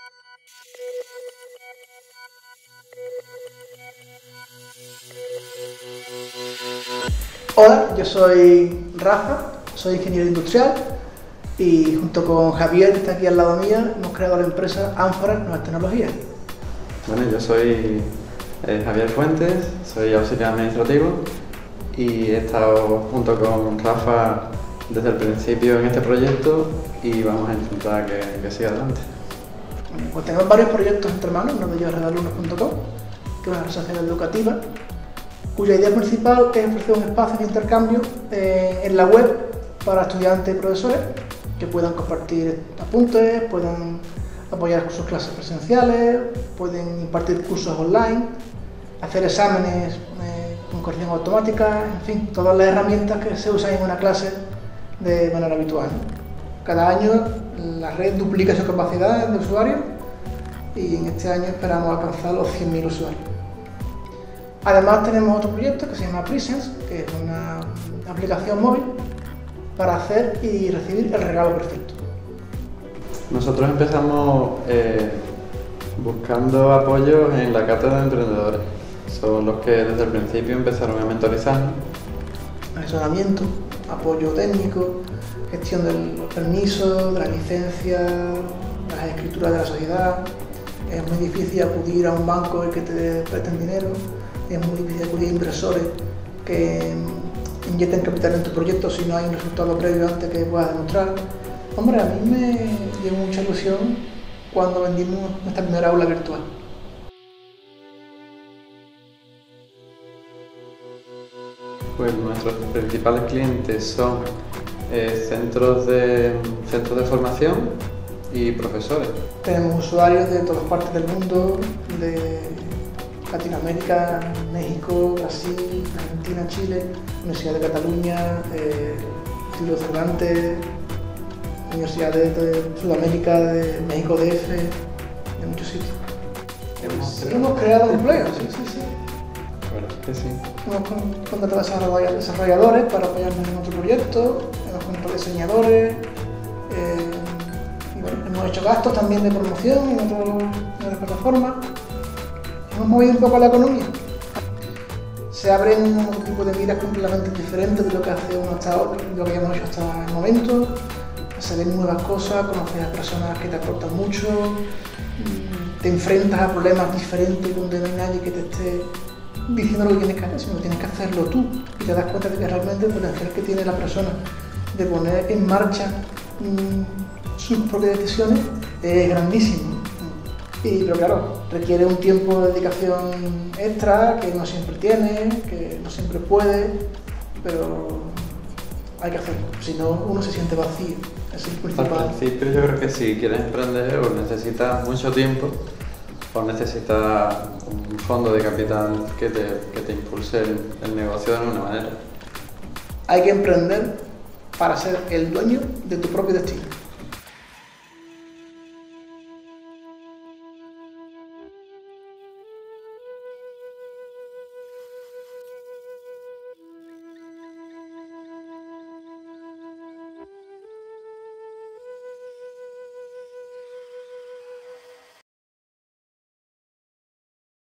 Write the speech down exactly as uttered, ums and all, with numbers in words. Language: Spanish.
Hola, yo soy Rafa, soy ingeniero industrial y junto con Javier, que está aquí al lado mía, hemos creado la empresa Ánfora Nuevas Tecnologías. Bueno, yo soy eh, Javier Fuentes, soy auxiliar administrativo y he estado junto con Rafa desde el principio en este proyecto y vamos a intentar que, que siga adelante. Pues tenemos varios proyectos entre manos, uno de ellos es redalumnos punto com, que es una asociación educativa, cuya idea principal es ofrecer un espacio de intercambio eh, en la web para estudiantes y profesores que puedan compartir apuntes, puedan apoyar sus clases presenciales, pueden impartir cursos online, hacer exámenes eh, con corrección automática, en fin, todas las herramientas que se usan en una clase de manera habitual. Cada año la red duplica su capacidad de usuarios y en este año esperamos alcanzar los cien mil usuarios. Además tenemos otro proyecto que se llama Presence, que es una aplicación móvil para hacer y recibir el regalo perfecto. Nosotros empezamos eh, buscando apoyo en la cátedra de emprendedores. Son los que desde el principio empezaron a mentorizarnos. Asesoramiento, apoyo técnico, gestión de los permisos, de la licencia, las escrituras de la sociedad. Es muy difícil acudir a un banco y que te presten dinero. Es muy difícil acudir a inversores que inyecten capital en tu proyecto si no hay un resultado previo antes que puedas demostrar. Hombre, a mí me dio mucha ilusión cuando vendimos nuestra primera aula virtual. Pues nuestros principales clientes son eh, centros, de, centros de formación y profesores. Tenemos usuarios de todas partes del mundo, de Latinoamérica, México, Brasil, Argentina, Chile, Universidad de Cataluña, eh, Instituto Cervantes, universidades de Sudamérica, de México D F, de muchos sitios. Hemos, hemos creado empleos, sí, sí, sí. Bueno, que sí. Hemos contratado a desarrolladores para apoyarnos en otro proyecto, hemos contratado diseñadores, eh, y bueno, hemos hecho gastos también de promoción en, otro, en otras plataformas. Hemos movido un poco la economía. Se abren un tipo de miras completamente diferentes de lo que hace uno hasta ahora, de lo que hemos hecho hasta el momento. Se ven nuevas cosas, conoces a personas que te aportan mucho, te enfrentas a problemas diferentes donde no hay nadie que te esté diciendo lo que tienes que hacer, sino que tienes que hacerlo tú y te das cuenta de que realmente el potencial que tiene la persona de poner en marcha mmm, sus propias decisiones es grandísimo. Y, pero claro, requiere un tiempo de dedicación extra que no siempre tiene, que no siempre puede, pero hay que hacerlo, si no uno se siente vacío. Es el principal. Al principio yo creo que si quieres emprender o necesitas mucho tiempo o necesitas un fondo de capital que te, que te impulse el, el negocio de alguna manera. Hay que emprender para ser el dueño de tu propio destino.